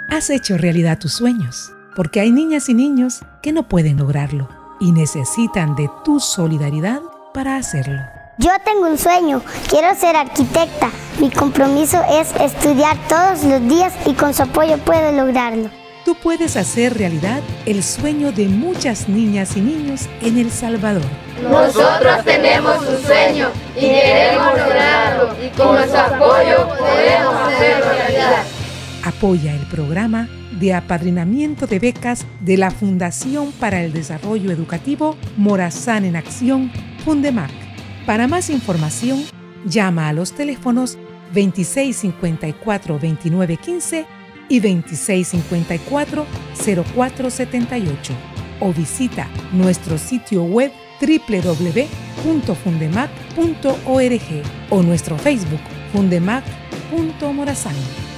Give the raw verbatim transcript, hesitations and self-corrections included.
Has hecho realidad tus sueños, porque hay niñas y niños que no pueden lograrlo y necesitan de tu solidaridad para hacerlo. Yo tengo un sueño, quiero ser arquitecta. Mi compromiso es estudiar todos los días y con su apoyo puedo lograrlo. Tú puedes hacer realidad el sueño de muchas niñas y niños en El Salvador. Nosotros tenemos un sueño y queremos lograrlo y con su apoyo podemos hacerlo realidad. Apoya el programa de apadrinamiento de becas de la Fundación para el Desarrollo Educativo Morazán en Acción, Fundemac. Para más información, llama a los teléfonos veintiséis cincuenta y cuatro, veintinueve quince y veintiséis cincuenta y cuatro, cero cuatro setenta y ocho o visita nuestro sitio web doble u doble u doble u punto fundemac punto org o nuestro Facebook fundemac punto morazán.